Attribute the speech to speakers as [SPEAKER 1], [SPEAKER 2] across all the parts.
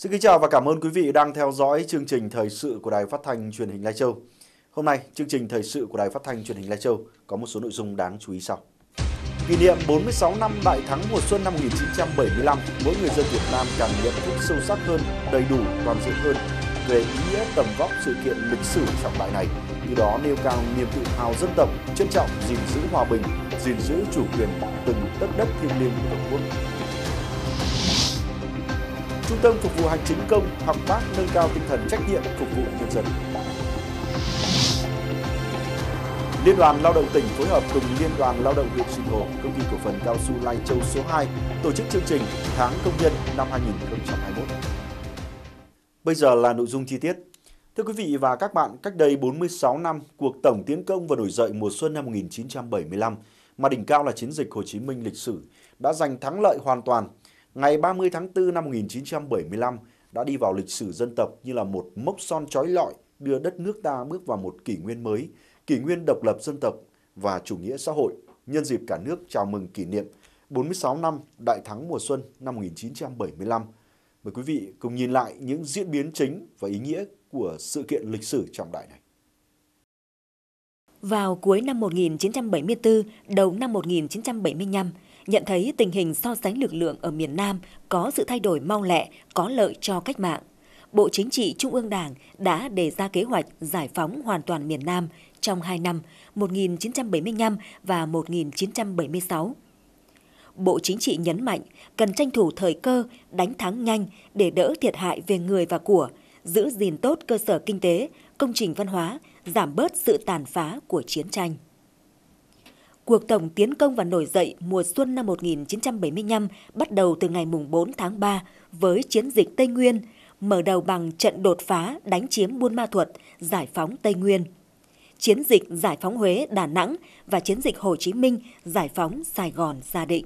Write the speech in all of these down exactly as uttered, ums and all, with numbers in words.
[SPEAKER 1] Xin kính chào và cảm ơn quý vị đang theo dõi chương trình thời sự của Đài Phát thanh Truyền hình Lai Châu. Hôm nay, chương trình thời sự của Đài Phát thanh Truyền hình Lai Châu có một số nội dung đáng chú ý sau. Kỷ niệm bốn mươi sáu năm Đại thắng mùa xuân năm một nghìn chín trăm bảy mươi lăm, mỗi người dân Việt Nam càng nhận thức sâu sắc hơn, đầy đủ, toàn diện hơn về ý nghĩa tầm vóc sự kiện lịch sử trọng đại này, từ đó nêu cao niềm tự hào dân tộc, trân trọng gìn giữ hòa bình, gìn giữ chủ quyền từng tấc đất thiêng liêng của Tổ quốc. Trung tâm phục vụ hành chính công học bác nâng cao tinh thần trách nhiệm phục vụ nhân dân. Liên đoàn Lao động tỉnh phối hợp cùng Liên đoàn Lao động huyện Sinh Hồ, Công ty cổ phần cao su Lai Châu số hai tổ chức chương trình Tháng Công nhân năm hai nghìn không trăm hai mươi mốt. Bây giờ là nội dung chi tiết. Thưa quý vị và các bạn, cách đây bốn mươi sáu năm, cuộc tổng tiến công và nổi dậy mùa xuân năm một nghìn chín trăm bảy mươi lăm, mà đỉnh cao là chiến dịch Hồ Chí Minh lịch sử, đã giành thắng lợi hoàn toàn. Ngày ba mươi tháng tư năm một nghìn chín trăm bảy mươi lăm đã đi vào lịch sử dân tộc như là một mốc son chói lọi đưa đất nước ta bước vào một kỷ nguyên mới, kỷ nguyên độc lập dân tộc và chủ nghĩa xã hội, nhân dịp cả nước chào mừng kỷ niệm bốn mươi sáu năm Đại thắng mùa xuân năm một nghìn chín trăm bảy mươi lăm. Mời quý vị cùng nhìn lại những diễn biến chính và ý nghĩa của sự kiện lịch sử trọng đại này.
[SPEAKER 2] Vào cuối năm một nghìn chín trăm bảy mươi tư, đầu năm một nghìn chín trăm bảy mươi lăm, nhận thấy tình hình so sánh lực lượng ở miền Nam có sự thay đổi mau lẹ, có lợi cho cách mạng, Bộ Chính trị Trung ương Đảng đã đề ra kế hoạch giải phóng hoàn toàn miền Nam trong hai năm một nghìn chín trăm bảy mươi lăm và một nghìn chín trăm bảy mươi sáu. Bộ Chính trị nhấn mạnh cần tranh thủ thời cơ, đánh thắng nhanh để đỡ thiệt hại về người và của, giữ gìn tốt cơ sở kinh tế, công trình văn hóa, giảm bớt sự tàn phá của chiến tranh. Cuộc tổng tiến công và nổi dậy mùa xuân năm một nghìn chín trăm bảy mươi lăm bắt đầu từ ngày bốn tháng ba với chiến dịch Tây Nguyên, mở đầu bằng trận đột phá đánh chiếm Buôn Ma Thuột, giải phóng Tây Nguyên, chiến dịch giải phóng Huế, Đà Nẵng và chiến dịch Hồ Chí Minh giải phóng Sài Gòn, Gia Định.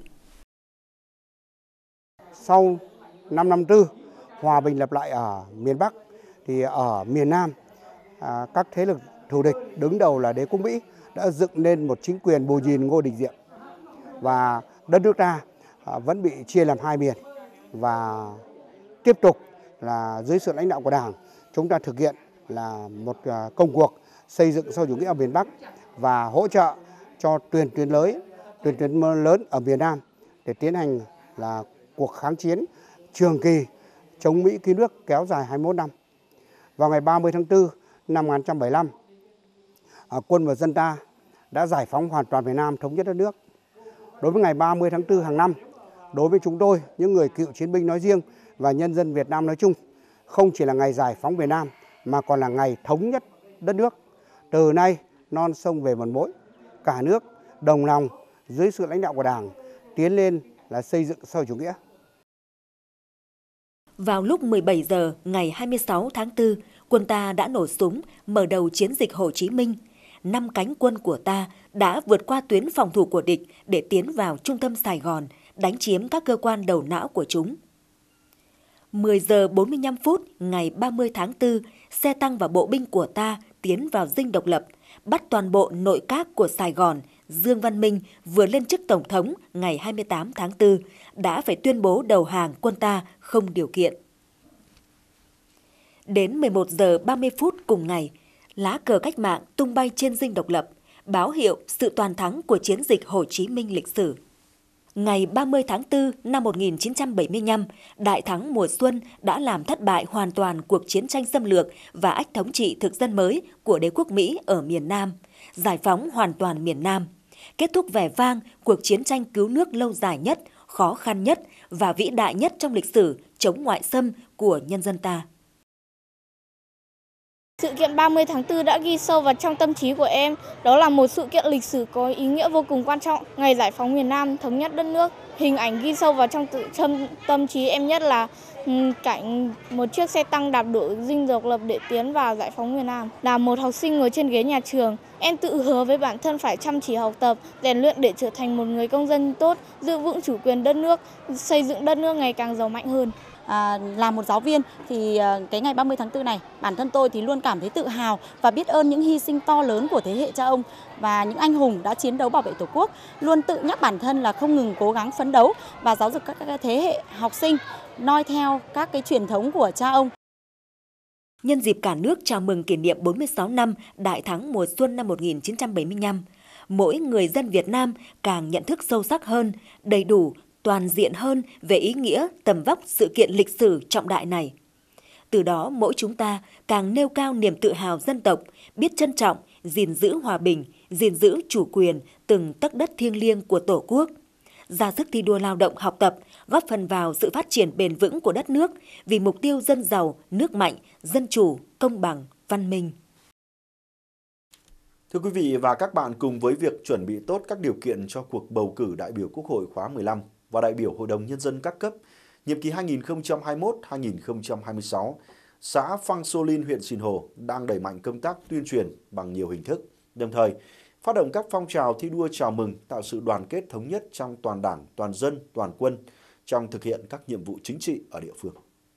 [SPEAKER 3] Sau năm năm tư, hòa bình lập lại ở miền Bắc, thì ở miền Nam, à, các thế lực thù địch đứng đầu là đế quốc Mỹ đã dựng nên một chính quyền bù nhìn Ngô Đình Diệm, và đất nước ta à, vẫn bị chia làm hai miền, và tiếp tục là dưới sự lãnh đạo của Đảng, chúng ta thực hiện là một à, công cuộc xây dựng xã hội chủ nghĩa ở miền Bắc và hỗ trợ cho tuyến tuyến lớn, tuyến tuyến lớn ở miền Nam để tiến hành là cuộc kháng chiến trường kỳ chống Mỹ cứu nước kéo dài hai mươi mốt năm. Vào ngày ba mươi tháng tư năm một nghìn chín trăm bảy mươi lăm, à, quân và dân ta đã giải phóng hoàn toàn miền Nam, thống nhất đất nước. Đối với ngày ba mươi tháng tư hàng năm, đối với chúng tôi, những người cựu chiến binh nói riêng và nhân dân Việt Nam nói chung, không chỉ là ngày giải phóng miền Nam mà còn là ngày thống nhất đất nước. Từ nay non sông về một mối, cả nước đồng lòng dưới sự lãnh đạo của Đảng tiến lên là xây dựng xã hội chủ nghĩa.
[SPEAKER 2] Vào lúc mười bảy giờ ngày hai mươi sáu tháng tư, quân ta đã nổ súng mở đầu chiến dịch Hồ Chí Minh. Năm cánh quân của ta đã vượt qua tuyến phòng thủ của địch để tiến vào trung tâm Sài Gòn, đánh chiếm các cơ quan đầu não của chúng. mười giờ bốn mươi lăm phút ngày ba mươi tháng tư, xe tăng và bộ binh của ta tiến vào dinh độc lập, bắt toàn bộ nội các của Sài Gòn. Dương Văn Minh vừa lên chức Tổng thống ngày hai mươi tám tháng tư đã phải tuyên bố đầu hàng quân ta không điều kiện. Đến mười một giờ ba mươi phút cùng ngày, lá cờ cách mạng tung bay trên dinh độc lập, báo hiệu sự toàn thắng của chiến dịch Hồ Chí Minh lịch sử. Ngày ba mươi tháng tư năm một nghìn chín trăm bảy mươi lăm, Đại thắng mùa xuân đã làm thất bại hoàn toàn cuộc chiến tranh xâm lược và ách thống trị thực dân mới của đế quốc Mỹ ở miền Nam, giải phóng hoàn toàn miền Nam, kết thúc vẻ vang cuộc chiến tranh cứu nước lâu dài nhất, khó khăn nhất và vĩ đại nhất trong lịch sử chống ngoại xâm của nhân dân ta.
[SPEAKER 4] Sự kiện ba mươi tháng tư đã ghi sâu vào trong tâm trí của em, đó là một sự kiện lịch sử có ý nghĩa vô cùng quan trọng, ngày giải phóng miền Nam, thống nhất đất nước. Hình ảnh ghi sâu vào trong tự tâm, tâm trí em nhất là cảnh một chiếc xe tăng đạp đổ dinh độc lập để tiến vào giải phóng miền Nam. Là một học sinh ngồi trên ghế nhà trường, em tự hứa với bản thân phải chăm chỉ học tập, rèn luyện để trở thành một người công dân tốt, giữ vững chủ quyền đất nước, xây dựng đất nước ngày càng giàu mạnh hơn.
[SPEAKER 5] À, là một giáo viên thì à, cái ngày ba mươi tháng tư này, bản thân tôi thì luôn cảm thấy tự hào và biết ơn những hy sinh to lớn của thế hệ cha ông và những anh hùng đã chiến đấu bảo vệ Tổ quốc, luôn tự nhắc bản thân là không ngừng cố gắng phấn đấu và giáo dục các, các thế hệ học sinh noi theo các cái truyền thống của cha ông.
[SPEAKER 2] Nhân dịp cả nước chào mừng kỷ niệm bốn mươi sáu năm Đại thắng mùa xuân năm một nghìn chín trăm bảy mươi lăm, mỗi người dân Việt Nam càng nhận thức sâu sắc hơn, đầy đủ, toàn diện hơn về ý nghĩa, tầm vóc sự kiện lịch sử trọng đại này. Từ đó, mỗi chúng ta càng nêu cao niềm tự hào dân tộc, biết trân trọng, gìn giữ hòa bình, gìn giữ chủ quyền từng tấc đất thiêng liêng của Tổ quốc, ra sức thi đua lao động học tập, góp phần vào sự phát triển bền vững của đất nước vì mục tiêu dân giàu, nước mạnh, dân chủ, công bằng, văn minh.
[SPEAKER 1] Thưa quý vị và các bạn, cùng với việc chuẩn bị tốt các điều kiện cho cuộc bầu cử đại biểu Quốc hội khóa mười lăm và đại biểu Hội đồng Nhân dân các cấp, nhiệm kỳ hai nghìn không trăm hai mươi mốt đến hai nghìn không trăm hai mươi sáu, xã Phang Solin, huyện Sìn Hồ đang đẩy mạnh công tác tuyên truyền bằng nhiều hình thức, đồng thời phát động các phong trào thi đua chào mừng, tạo sự đoàn kết thống nhất trong toàn đảng, toàn dân, toàn quân trong thực hiện các nhiệm vụ chính trị ở địa phương.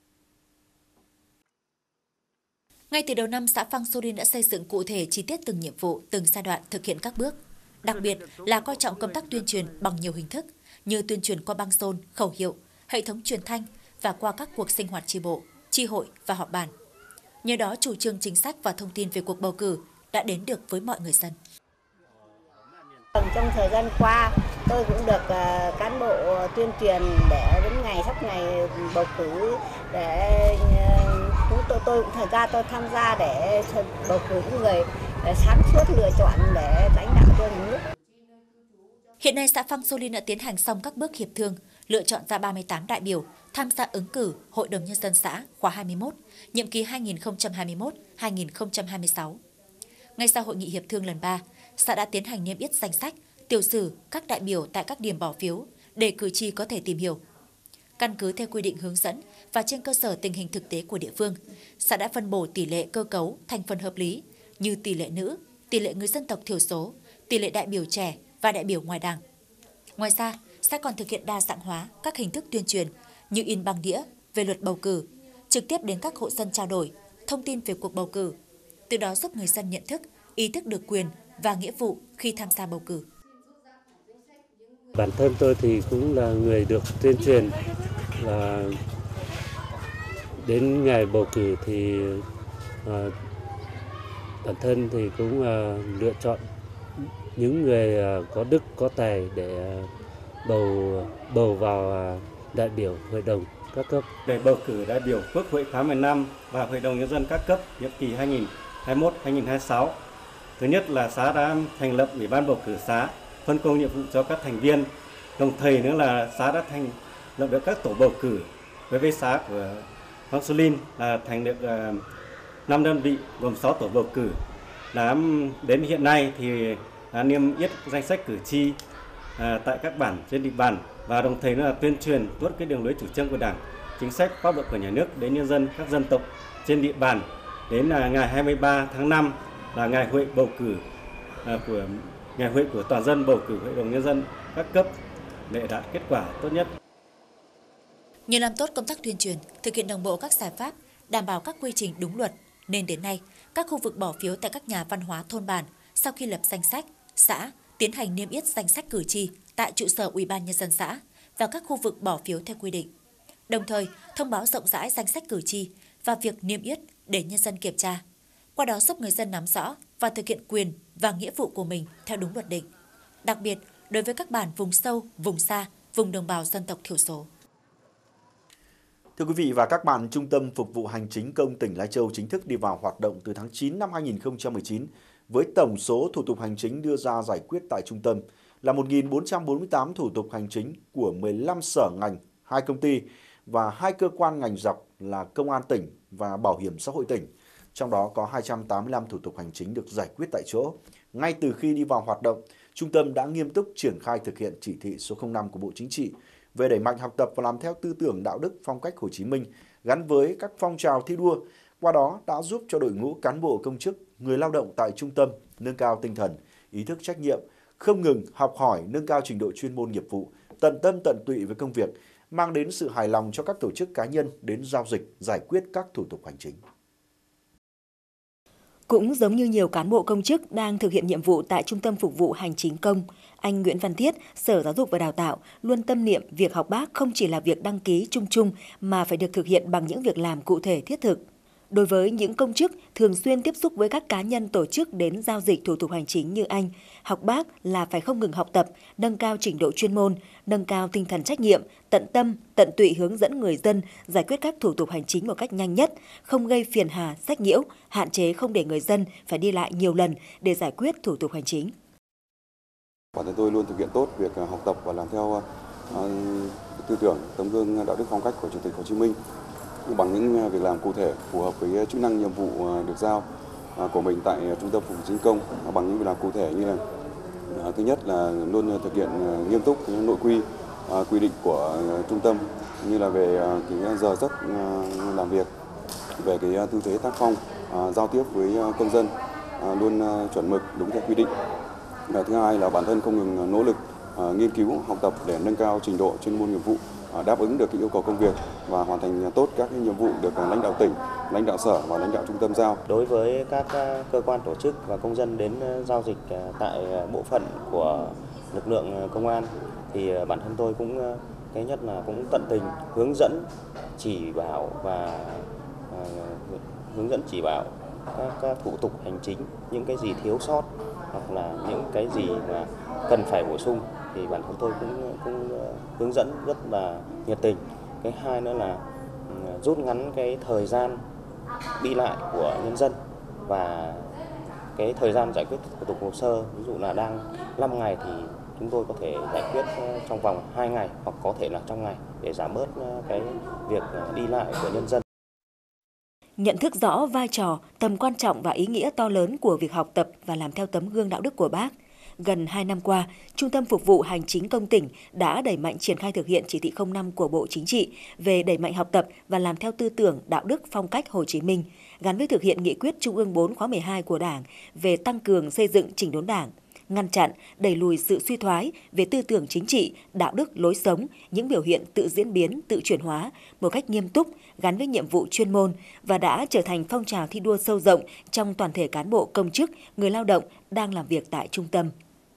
[SPEAKER 6] Ngay từ đầu năm, xã Phang Solin đã xây dựng cụ thể chi tiết từng nhiệm vụ, từng giai đoạn thực hiện các bước. Đặc biệt là coi trọng công tác tuyên truyền bằng nhiều hình thức như tuyên truyền qua băng rôn, khẩu hiệu, hệ thống truyền thanh và qua các cuộc sinh hoạt chi bộ, chi hội và họp bàn. Nhờ đó, chủ trương chính sách và thông tin về cuộc bầu cử đã đến được với mọi người dân.
[SPEAKER 7] Trong thời gian qua, tôi cũng được uh, cán bộ tuyên truyền để đến ngày sắp ngày bầu cử để uh, tôi tôi cũng thời gian tôi tham gia để bầu cử những người để sáng suốt lựa chọn để lãnh đạo cho nhà nước.
[SPEAKER 6] Hiện nay, xã Phang Solin đã tiến hành xong các bước hiệp thương, lựa chọn ra ba mươi tám đại biểu tham gia ứng cử Hội đồng Nhân dân xã khóa hai mươi mốt, nhiệm kỳ hai nghìn không trăm hai mươi mốt đến hai nghìn không trăm hai mươi sáu. Ngay sau hội nghị hiệp thương lần ba, xã đã tiến hành niêm yết danh sách, tiểu sử các đại biểu tại các điểm bỏ phiếu để cử tri có thể tìm hiểu. Căn cứ theo quy định hướng dẫn và trên cơ sở tình hình thực tế của địa phương, xã đã phân bổ tỷ lệ cơ cấu thành phần hợp lý như tỷ lệ nữ, tỷ lệ người dân tộc thiểu số, tỷ lệ đại biểu trẻ và đại biểu ngoài đảng. Ngoài ra, xã còn thực hiện đa dạng hóa các hình thức tuyên truyền như in băng đĩa về luật bầu cử, trực tiếp đến các hộ dân trao đổi thông tin về cuộc bầu cử, từ đó giúp người dân nhận thức, ý thức được quyền và nghĩa vụ khi tham gia bầu cử.
[SPEAKER 8] Bản thân tôi thì cũng là người được tuyên truyền, và đến ngày bầu cử thì à, bản thân thì cũng à, lựa chọn những người à, có đức, có tài để à, bầu bầu vào à, đại biểu Hội đồng các cấp.
[SPEAKER 9] Để bầu cử đại biểu Quốc hội khóa mười lăm và Hội đồng Nhân dân các cấp nhiệm kỳ hai nghìn không trăm hai mươi mốt đến hai nghìn không trăm hai mươi sáu. Thứ nhất là xã đã thành lập Ủy ban bầu cử xã, phân công nhiệm vụ cho các thành viên. Đồng thời nữa là xã đã thành lập được các tổ bầu cử. Với với xã của Phang Solin là thành được năm đơn vị gồm sáu tổ bầu cử. Đã đến hiện nay thì đã niêm yết danh sách cử tri à, tại các bản trên địa bàn, và đồng thời nữa là tuyên truyền tốt cái đường lối chủ trương của Đảng, chính sách pháp luật của nhà nước đến nhân dân các dân tộc trên địa bàn. Đến là ngày hai mươi ba tháng năm là ngày hội bầu cử à, của ngày hội của toàn dân bầu cử Hội đồng Nhân dân các cấp để đạt kết quả tốt nhất.
[SPEAKER 6] Nhờ làm tốt công tác tuyên truyền, thực hiện đồng bộ các giải pháp, đảm bảo các quy trình đúng luật, nên đến nay, các khu vực bỏ phiếu tại các nhà văn hóa thôn bản sau khi lập danh sách, xã tiến hành niêm yết danh sách cử tri tại trụ sở Ủy ban Nhân dân xã và các khu vực bỏ phiếu theo quy định. Đồng thời, thông báo rộng rãi danh sách cử tri và việc niêm yết để nhân dân kiểm tra. Qua đó giúp người dân nắm rõ và thực hiện quyền và nghĩa vụ của mình theo đúng luật định. Đặc biệt, đối với các bản vùng sâu, vùng xa, vùng đồng bào dân tộc thiểu số.
[SPEAKER 1] Thưa quý vị và các bạn, Trung tâm Phục vụ Hành chính công tỉnh Lai Châu chính thức đi vào hoạt động từ tháng chín năm hai nghìn không trăm mười chín, với tổng số thủ tục hành chính đưa ra giải quyết tại trung tâm là một nghìn bốn trăm bốn mươi tám thủ tục hành chính của mười lăm sở ngành, hai công ty và hai cơ quan ngành dọc là Công an tỉnh và Bảo hiểm xã hội tỉnh. Trong đó có hai trăm tám mươi lăm thủ tục hành chính được giải quyết tại chỗ. Ngay từ khi đi vào hoạt động, trung tâm đã nghiêm túc triển khai thực hiện chỉ thị số không năm của Bộ Chính trị về đẩy mạnh học tập và làm theo tư tưởng đạo đức phong cách Hồ Chí Minh gắn với các phong trào thi đua. Qua đó đã giúp cho đội ngũ cán bộ công chức, người lao động tại trung tâm nâng cao tinh thần, ý thức trách nhiệm, không ngừng học hỏi, nâng cao trình độ chuyên môn nghiệp vụ, tận tâm tận tụy với công việc, mang đến sự hài lòng cho các tổ chức cá nhân đến giao dịch, giải quyết các thủ tục hành chính.
[SPEAKER 2] Cũng giống như nhiều cán bộ công chức đang thực hiện nhiệm vụ tại Trung tâm Phục vụ Hành chính công, anh Nguyễn Văn Thiết, Sở Giáo dục và Đào tạo luôn tâm niệm việc học bác không chỉ là việc đăng ký chung chung mà phải được thực hiện bằng những việc làm cụ thể thiết thực. Đối với những công chức thường xuyên tiếp xúc với các cá nhân tổ chức đến giao dịch thủ tục hành chính như anh, học bác là phải không ngừng học tập, nâng cao trình độ chuyên môn, nâng cao tinh thần trách nhiệm, tận tâm, tận tụy hướng dẫn người dân giải quyết các thủ tục hành chính một cách nhanh nhất, không gây phiền hà, sách nhiễu, hạn chế không để người dân phải đi lại nhiều lần để giải quyết thủ tục hành chính.
[SPEAKER 10] Bản thân tôi luôn thực hiện tốt việc học tập và làm theo uh, tư tưởng, tấm gương đạo đức phong cách của Chủ tịch Hồ Chí Minh bằng những việc làm cụ thể phù hợp với chức năng nhiệm vụ được giao của mình tại Trung tâm Phục vụ Hành chính công, bằng những việc làm cụ thể như là thứ nhất là luôn thực hiện nghiêm túc nội quy quy định của trung tâm, như là về cái giờ giấc làm việc, về cái tư thế tác phong giao tiếp với công dân luôn chuẩn mực đúng theo quy định. Và thứ hai là bản thân không ngừng nỗ lực nghiên cứu, học tập để nâng cao trình độ chuyên môn nghiệp vụ, đáp ứng được cái yêu cầu công việc và hoàn thành tốt các cái nhiệm vụ được lãnh đạo tỉnh, lãnh đạo sở và lãnh đạo trung tâm giao.
[SPEAKER 11] Đối với các cơ quan tổ chức và công dân đến giao dịch tại bộ phận của lực lượng công an thì bản thân tôi cũng cái nhất là cũng tận tình hướng dẫn, chỉ bảo và uh, hướng dẫn chỉ bảo các, các thủ tục hành chính, những cái gì thiếu sót hoặc là những cái gì mà cần phải bổ sung thì bản thân tôi cũng cũng hướng dẫn rất là nhiệt tình. Cái hai nữa là rút ngắn cái thời gian đi lại của nhân dân và cái thời gian giải quyết thủ tục hồ sơ, ví dụ là đang năm ngày thì chúng tôi có thể giải quyết trong vòng hai ngày hoặc có thể là trong ngày để giảm bớt cái việc đi lại của nhân dân.
[SPEAKER 2] Nhận thức rõ vai trò, tầm quan trọng và ý nghĩa to lớn của việc học tập và làm theo tấm gương đạo đức của Bác, gần hai năm qua, Trung tâm Phục vụ Hành chính công tỉnh đã đẩy mạnh triển khai thực hiện chỉ thị không năm của Bộ Chính trị về đẩy mạnh học tập và làm theo tư tưởng đạo đức phong cách Hồ Chí Minh, gắn với thực hiện nghị quyết Trung ương bốn khóa mười hai của Đảng về tăng cường xây dựng chỉnh đốn Đảng, ngăn chặn, đẩy lùi sự suy thoái về tư tưởng chính trị, đạo đức, lối sống, những biểu hiện tự diễn biến, tự chuyển hóa một cách nghiêm túc, gắn với nhiệm vụ chuyên môn và đã trở thành phong trào thi đua sâu rộng trong toàn thể cán bộ công chức, người lao động đang làm việc tại trung tâm.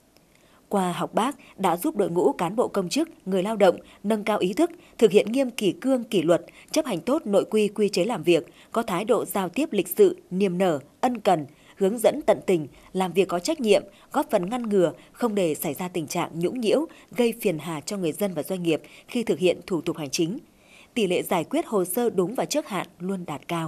[SPEAKER 2] Qua học Bác đã giúp đội ngũ cán bộ công chức, người lao động nâng cao ý thức, thực hiện nghiêm kỷ cương kỷ luật, chấp hành tốt nội quy quy chế làm việc, có thái độ giao tiếp lịch sự, niềm nở, ân cần, hướng dẫn tận tình, làm việc có trách nhiệm, góp phần ngăn ngừa, không để xảy ra tình trạng nhũng nhiễu, gây phiền hà cho người dân và doanh nghiệp khi thực hiện thủ tục hành chính. Tỷ lệ giải quyết hồ sơ đúng và trước hạn luôn đạt cao.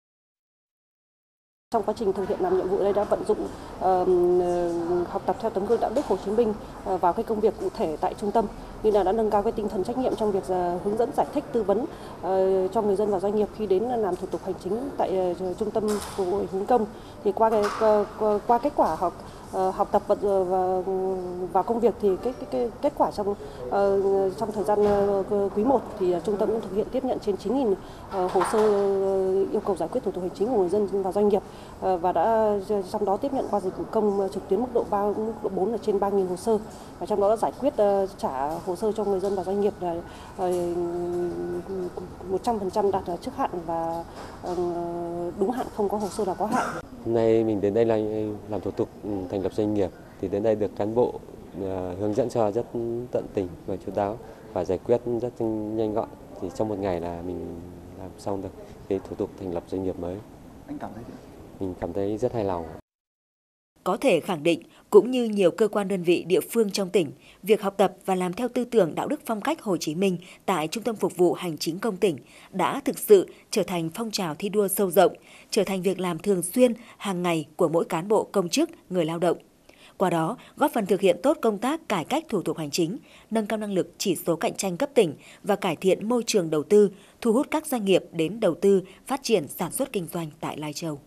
[SPEAKER 12] Trong quá trình thực hiện làm nhiệm vụ đây đã vận dụng uh, học tập theo tấm gương đạo đức Hồ Chí Minh uh, vào cái công việc cụ thể tại trung tâm, như là đã nâng cao cái tinh thần trách nhiệm trong việc uh, hướng dẫn, giải thích, tư vấn uh, cho người dân và doanh nghiệp khi đến làm thủ tục hành chính tại uh, trung tâm phục vụ hành chính công. Thì qua cái uh, qua kết quả học uh, học tập và vào công việc thì cái, cái, cái kết quả trong uh, trong thời gian uh, quý một thì uh, trung tâm cũng thực hiện tiếp nhận trên chín nghìn uh, hồ sơ uh, yêu cầu giải quyết thủ tục hành chính của người dân và doanh nghiệp. Và đã trong đó tiếp nhận qua dịch vụ công trực tuyến mức độ ba, mức độ bốn là trên ba nghìn hồ sơ, và trong đó đã giải quyết uh, trả hồ sơ cho người dân và doanh nghiệp là uh, một trăm phần trăm đạt trước hạn và uh, đúng hạn, không có hồ sơ nào có hạn.
[SPEAKER 13] Hôm nay mình đến đây là làm thủ tục thành lập doanh nghiệp thì đến đây được cán bộ uh, hướng dẫn cho rất tận tình và chu đáo và giải quyết rất nhanh gọn, thì trong một ngày là mình làm xong được cái thủ tục thành lập doanh nghiệp mới.
[SPEAKER 1] Anh cảm thấy thế?
[SPEAKER 13] Mình cảm thấy rất hài lòng.
[SPEAKER 2] Có thể khẳng định, cũng như nhiều cơ quan đơn vị địa phương trong tỉnh, việc học tập và làm theo tư tưởng đạo đức phong cách Hồ Chí Minh tại Trung tâm Phục vụ Hành chính công tỉnh đã thực sự trở thành phong trào thi đua sâu rộng, trở thành việc làm thường xuyên, hàng ngày của mỗi cán bộ công chức, người lao động. Qua đó, góp phần thực hiện tốt công tác cải cách thủ tục hành chính, nâng cao năng lực chỉ số cạnh tranh cấp tỉnh và cải thiện môi trường đầu tư, thu hút các doanh nghiệp đến đầu tư, phát triển sản xuất kinh doanh tại Lai Châu.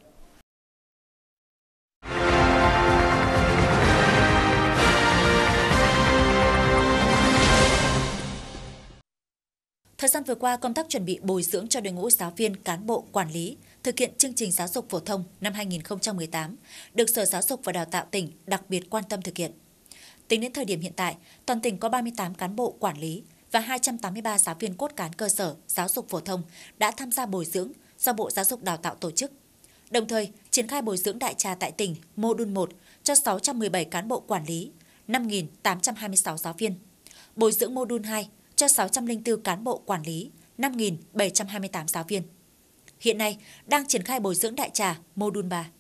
[SPEAKER 6] Thời gian vừa qua, công tác chuẩn bị bồi dưỡng cho đội ngũ giáo viên, cán bộ, quản lý thực hiện chương trình giáo dục phổ thông năm hai nghìn không trăm mười tám được Sở Giáo dục và Đào tạo tỉnh đặc biệt quan tâm thực hiện. Tính đến thời điểm hiện tại, toàn tỉnh có ba mươi tám cán bộ quản lý, và hai trăm tám mươi ba giáo viên cốt cán cơ sở, giáo dục phổ thông đã tham gia bồi dưỡng do Bộ Giáo dục Đào tạo tổ chức. Đồng thời, triển khai bồi dưỡng đại trà tại tỉnh mô đun một cho sáu trăm mười bảy cán bộ quản lý, năm nghìn tám trăm hai mươi sáu giáo viên. Bồi dưỡng mô đun hai cho sáu trăm lẻ bốn cán bộ quản lý, năm nghìn bảy trăm hai mươi tám giáo viên. Hiện nay, đang triển khai bồi dưỡng đại trà mô đun ba.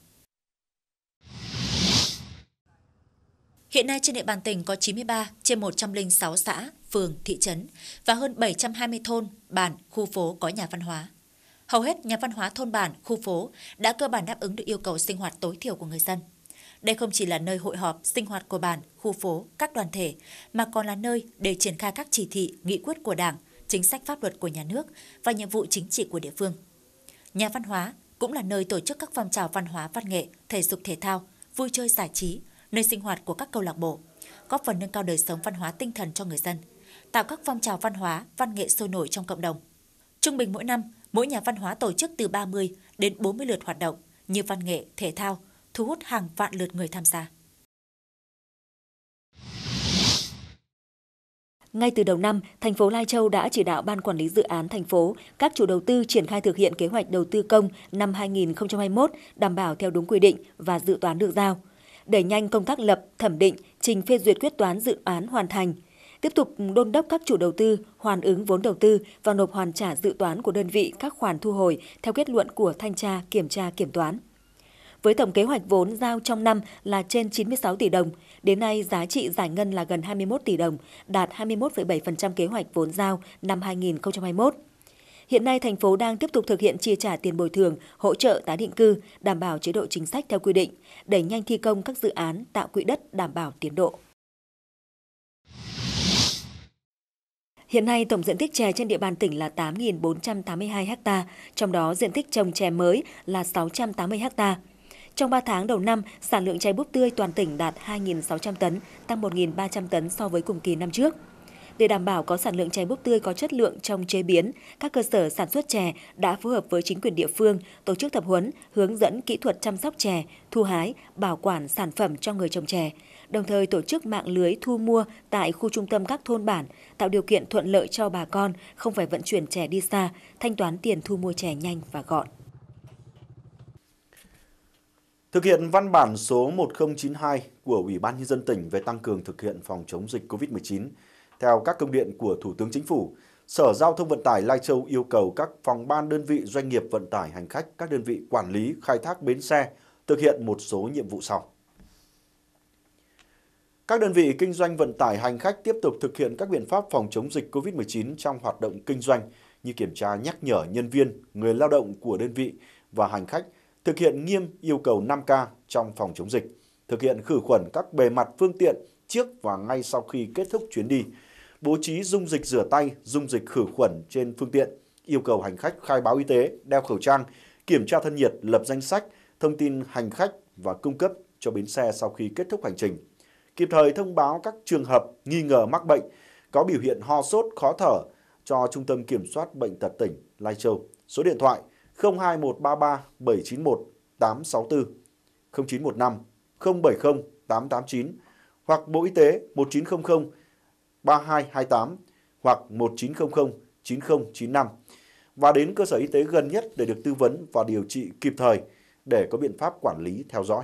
[SPEAKER 6] Hiện nay trên địa bàn tỉnh có chín mươi ba trên một trăm lẻ sáu xã, phường, thị trấn và hơn bảy trăm hai mươi thôn, bản, khu phố có nhà văn hóa. Hầu hết nhà văn hóa thôn bản, khu phố đã cơ bản đáp ứng được yêu cầu sinh hoạt tối thiểu của người dân. Đây không chỉ là nơi hội họp, sinh hoạt của bản, khu phố, các đoàn thể, mà còn là nơi để triển khai các chỉ thị, nghị quyết của Đảng, chính sách pháp luật của nhà nước và nhiệm vụ chính trị của địa phương. Nhà văn hóa cũng là nơi tổ chức các phong trào văn hóa, văn nghệ, thể dục thể thao, vui chơi giải trí, nơi sinh hoạt của các câu lạc bộ, góp phần nâng cao đời sống văn hóa tinh thần cho người dân, tạo các phong trào văn hóa, văn nghệ sôi nổi trong cộng đồng. Trung bình mỗi năm, mỗi nhà văn hóa tổ chức từ ba mươi đến bốn mươi lượt hoạt động như văn nghệ, thể thao, thu hút hàng vạn lượt người tham gia.
[SPEAKER 2] Ngay từ đầu năm, thành phố Lai Châu đã chỉ đạo Ban Quản lý Dự án thành phố, các chủ đầu tư triển khai thực hiện kế hoạch đầu tư công năm hai nghìn không trăm hai mươi mốt đảm bảo theo đúng quy định và dự toán được giao. Đẩy nhanh công tác lập, thẩm định, trình phê duyệt quyết toán dự án hoàn thành. Tiếp tục đôn đốc các chủ đầu tư hoàn ứng vốn đầu tư và nộp hoàn trả dự toán của đơn vị các khoản thu hồi theo kết luận của thanh tra, kiểm tra, kiểm toán. Với tổng kế hoạch vốn giao trong năm là trên chín mươi sáu tỷ đồng, đến nay giá trị giải ngân là gần hai mươi mốt tỷ đồng, đạt hai mươi mốt phẩy bảy phần trăm kế hoạch vốn giao năm hai nghìn không trăm hai mươi mốt. Hiện nay, thành phố đang tiếp tục thực hiện chi trả tiền bồi thường, hỗ trợ tái định cư, đảm bảo chế độ chính sách theo quy định, đẩy nhanh thi công các dự án tạo quỹ đất đảm bảo tiến độ. Hiện nay, tổng diện tích chè trên địa bàn tỉnh là tám nghìn bốn trăm tám mươi hai ha, trong đó diện tích trồng chè mới là sáu trăm tám mươi ha. Trong ba tháng đầu năm, sản lượng chè búp tươi toàn tỉnh đạt hai nghìn sáu trăm tấn, tăng một nghìn ba trăm tấn so với cùng kỳ năm trước. Để đảm bảo có sản lượng chè búp tươi có chất lượng trong chế biến, các cơ sở sản xuất chè đã phối hợp với chính quyền địa phương tổ chức tập huấn, hướng dẫn kỹ thuật chăm sóc chè, thu hái, bảo quản sản phẩm cho người trồng chè, đồng thời tổ chức mạng lưới thu mua tại khu trung tâm các thôn bản, tạo điều kiện thuận lợi cho bà con không phải vận chuyển chè đi xa, thanh toán tiền thu mua chè nhanh và gọn.
[SPEAKER 1] Thực hiện văn bản số một nghìn chín mươi hai của Ủy ban Nhân dân tỉnh về tăng cường thực hiện phòng chống dịch Covid mười chín, theo các công điện của Thủ tướng Chính phủ, Sở Giao thông Vận tải Lai Châu yêu cầu các phòng ban đơn vị doanh nghiệp vận tải hành khách, các đơn vị quản lý khai thác bến xe thực hiện một số nhiệm vụ sau. Các đơn vị kinh doanh vận tải hành khách tiếp tục thực hiện các biện pháp phòng chống dịch Covid mười chín trong hoạt động kinh doanh như kiểm tra nhắc nhở nhân viên, người lao động của đơn vị và hành khách, thực hiện nghiêm yêu cầu năm K trong phòng chống dịch, thực hiện khử khuẩn các bề mặt phương tiện trước và ngay sau khi kết thúc chuyến đi, bố trí dung dịch rửa tay, dung dịch khử khuẩn trên phương tiện, yêu cầu hành khách khai báo y tế, đeo khẩu trang, kiểm tra thân nhiệt, lập danh sách, thông tin hành khách và cung cấp cho bến xe sau khi kết thúc hành trình. Kịp thời thông báo các trường hợp nghi ngờ mắc bệnh, có biểu hiện ho sốt, khó thở cho Trung tâm Kiểm soát Bệnh tật tỉnh Lai Châu, số điện thoại không hai một ba ba bảy chín một tám sáu tư, không chín một năm không bảy không tám tám chín hoặc Bộ Y tế một chín không không ba hai hai tám hoặc một chín không không chín không chín năm và đến cơ sở y tế gần nhất để được tư vấn và điều trị kịp thời để có biện pháp quản lý theo dõi.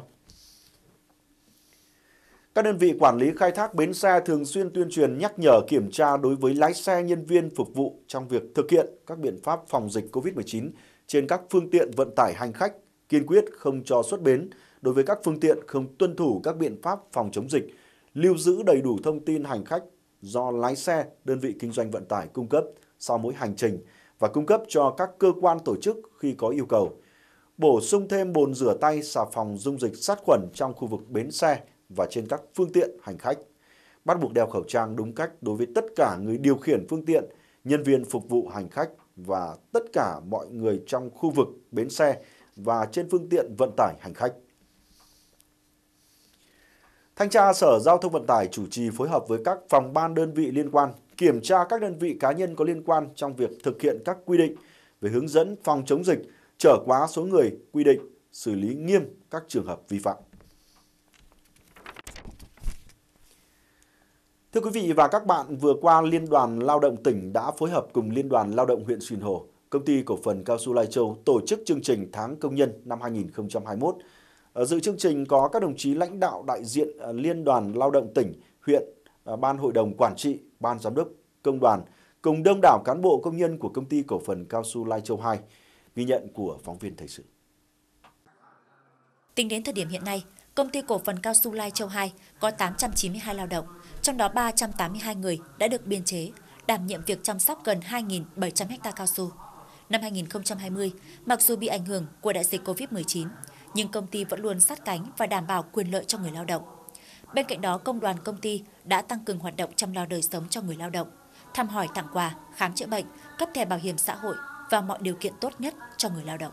[SPEAKER 1] Các đơn vị quản lý khai thác bến xe thường xuyên tuyên truyền nhắc nhở kiểm tra đối với lái xe, nhân viên phục vụ trong việc thực hiện các biện pháp phòng dịch Covid mười chín trên các phương tiện vận tải hành khách, kiên quyết không cho xuất bến đối với các phương tiện không tuân thủ các biện pháp phòng chống dịch, lưu giữ đầy đủ thông tin hành khách do lái xe, đơn vị kinh doanh vận tải cung cấp sau mỗi hành trình và cung cấp cho các cơ quan tổ chức khi có yêu cầu. Bổ sung thêm bồn rửa tay, xà phòng, dung dịch sát khuẩn trong khu vực bến xe và trên các phương tiện hành khách. Bắt buộc đeo khẩu trang đúng cách đối với tất cả người điều khiển phương tiện, nhân viên phục vụ hành khách và tất cả mọi người trong khu vực bến xe và trên phương tiện vận tải hành khách. Thanh tra Sở Giao thông Vận tải chủ trì phối hợp với các phòng ban đơn vị liên quan kiểm tra các đơn vị cá nhân có liên quan trong việc thực hiện các quy định về hướng dẫn phòng chống dịch, trở quá số người quy định, xử lý nghiêm các trường hợp vi phạm. Thưa quý vị và các bạn, vừa qua Liên đoàn Lao động tỉnh đã phối hợp cùng Liên đoàn Lao động huyện Sìn Hồ, Công ty Cổ phần Cao su Lai Châu tổ chức chương trình Tháng Công nhân năm hai nghìn không trăm hai mươi mốt. Ở dự chương trình có các đồng chí lãnh đạo đại diện Liên đoàn Lao động tỉnh, huyện, Ban Hội đồng Quản trị, Ban Giám đốc, Công đoàn, cùng đông đảo cán bộ công nhân của Công ty Cổ phần Cao su Lai Châu hai. Ghi nhận của phóng viên thời sự.
[SPEAKER 6] Tính đến thời điểm hiện nay, Công ty Cổ phần Cao su Lai Châu hai có tám trăm chín mươi hai lao động, trong đó ba trăm tám mươi hai người đã được biên chế, đảm nhiệm việc chăm sóc gần hai nghìn bảy trăm ha cao su. Năm hai nghìn không trăm hai mươi, mặc dù bị ảnh hưởng của đại dịch Covid mười chín, nhưng công ty vẫn luôn sát cánh và đảm bảo quyền lợi cho người lao động. Bên cạnh đó, công đoàn công ty đã tăng cường hoạt động chăm lo đời sống cho người lao động, thăm hỏi tặng quà, khám chữa bệnh, cấp thẻ bảo hiểm xã hội và mọi điều kiện tốt nhất cho người lao động.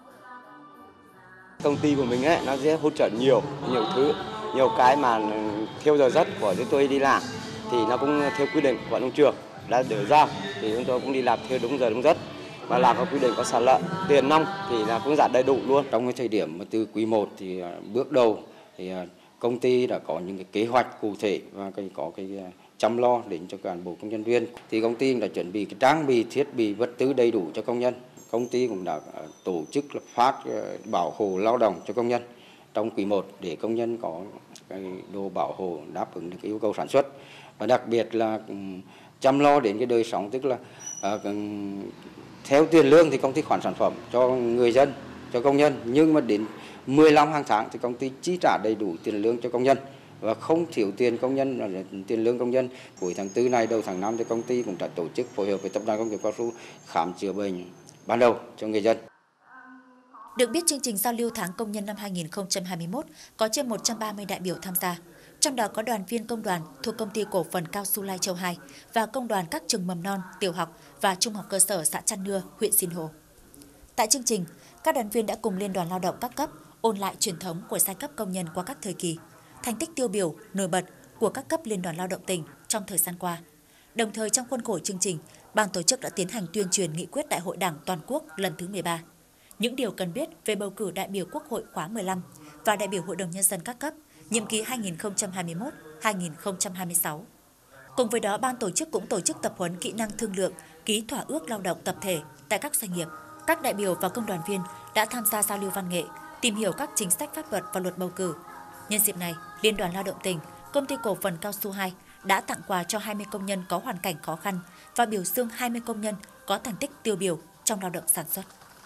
[SPEAKER 14] Công ty của mình ấy, nó sẽ hỗ trợ nhiều, nhiều thứ, nhiều cái mà theo giờ giấc của chúng tôi đi làm thì nó cũng theo quy định của nông trường đã đưa ra, thì chúng tôi cũng đi làm theo đúng giờ đúng giấc và làm theo quy định có sản lợi. Tiền nong thì là cũng giảm đầy đủ luôn. Trong cái thời điểm mà từ quý một thì bước đầu thì công ty đã có những cái kế hoạch cụ thể và có cái chăm lo đến cho cán bộ công nhân viên. Thì công ty đã chuẩn bị cái trang bị thiết bị vật tư đầy đủ cho công nhân. Công ty cũng đã tổ chức phát bảo hộ lao động cho công nhân trong quý một để công nhân có cái đồ bảo hộ đáp ứng được cái yêu cầu sản xuất, và đặc biệt là chăm lo đến cái đời sống, tức là uh, theo tiền lương thì công ty khoán sản phẩm cho người dân, cho công nhân, nhưng mà đến mười lăm hàng tháng thì công ty chi trả đầy đủ tiền lương cho công nhân và không thiếu tiền công nhân, tiền lương công nhân. Cuối tháng tư này, đầu tháng năm thì công ty cũng đã tổ chức phối hợp với Tập đoàn Công nghiệp Cao su khám chữa bệnh ban đầu cho người dân.
[SPEAKER 6] Được biết, chương trình giao lưu tháng công nhân năm hai nghìn không trăm hai mươi mốt có trên một trăm ba mươi đại biểu tham gia, trong đó có đoàn viên công đoàn thuộc Công ty Cổ phần Cao su Lai Châu hai và công đoàn các trường mầm non, tiểu học và trung học cơ sở xã Trăn Nưa, huyện Sìn Hồ. Tại chương trình, các đoàn viên đã cùng Liên đoàn Lao động các cấp ôn lại truyền thống của giai cấp công nhân qua các thời kỳ, thành tích tiêu biểu, nổi bật của các cấp Liên đoàn Lao động tỉnh trong thời gian qua. Đồng thời, trong khuôn khổ chương trình, ban tổ chức đã tiến hành tuyên truyền nghị quyết Đại hội Đảng toàn quốc lần thứ mười ba. Những điều cần biết về bầu cử đại biểu Quốc hội khóa mười lăm và đại biểu Hội đồng Nhân dân các cấp, nhiệm kỳ hai nghìn không trăm hai mươi mốt đến hai nghìn không trăm hai mươi sáu. Cùng với đó, ban tổ chức cũng tổ chức tập huấn kỹ năng thương lượng, ký thỏa ước lao động tập thể tại các doanh nghiệp. Các đại biểu và công đoàn viên đã tham gia giao lưu văn nghệ, tìm hiểu các chính sách pháp luật và luật bầu cử. Nhân dịp này, Liên đoàn Lao động tỉnh, Công ty Cổ phần Cao su hai đã tặng quà cho hai mươi công nhân có hoàn cảnh khó khăn và biểu dương hai mươi công nhân có thành tích tiêu biểu trong lao động sản xuất.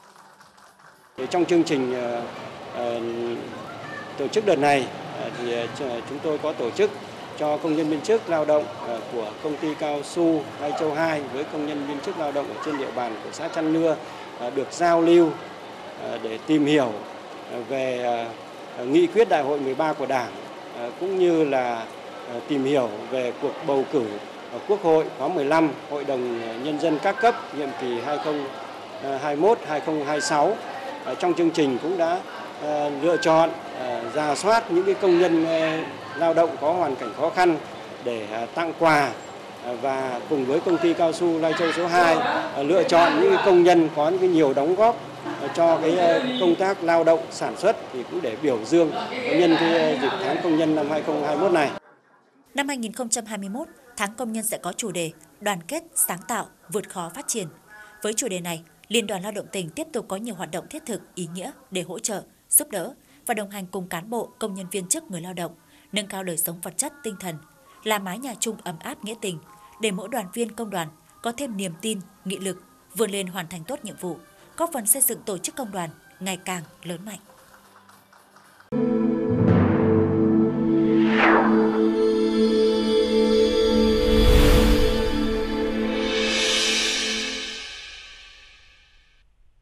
[SPEAKER 15] Trong chương trình uh, uh, tổ chức đợt này uh, thì uh, chúng tôi có tổ chức cho công nhân viên chức lao động uh, của Công ty Cao su Lai Châu hai với công nhân viên chức lao động ở trên địa bàn của xã Trăn Nưa uh, được giao lưu uh, để tìm hiểu uh, về uh, nghị quyết Đại hội mười ba của Đảng, uh, cũng như là uh, tìm hiểu về cuộc bầu cử uh, Quốc hội khóa mười lăm, Hội đồng Nhân dân các cấp nhiệm kỳ hai nghìn không trăm hai mươi mốt đến hai nghìn không trăm hai mươi sáu. Trong chương trình cũng đã uh, lựa chọn, uh, rà soát những cái công nhân uh, lao động có hoàn cảnh khó khăn để uh, tặng quà, uh, và cùng với Công ty Cao su Lai Châu số hai uh, lựa chọn những cái công nhân có những cái nhiều đóng góp uh, cho cái uh, công tác lao động sản xuất, thì cũng để biểu dương nhân cái uh, dịp tháng công nhân năm hai nghìn không trăm hai mươi mốt này.
[SPEAKER 6] Năm hai nghìn không trăm hai mươi mốt, tháng công nhân sẽ có chủ đề đoàn kết, sáng tạo, vượt khó phát triển. Với chủ đề này, Liên đoàn Lao động tỉnh tiếp tục có nhiều hoạt động thiết thực, ý nghĩa để hỗ trợ, giúp đỡ và đồng hành cùng cán bộ, công nhân viên chức, người lao động, nâng cao đời sống vật chất, tinh thần, là mái nhà chung ấm áp nghĩa tình, để mỗi đoàn viên công đoàn có thêm niềm tin, nghị lực, vươn lên hoàn thành tốt nhiệm vụ, góp phần xây dựng tổ chức công đoàn ngày càng lớn mạnh.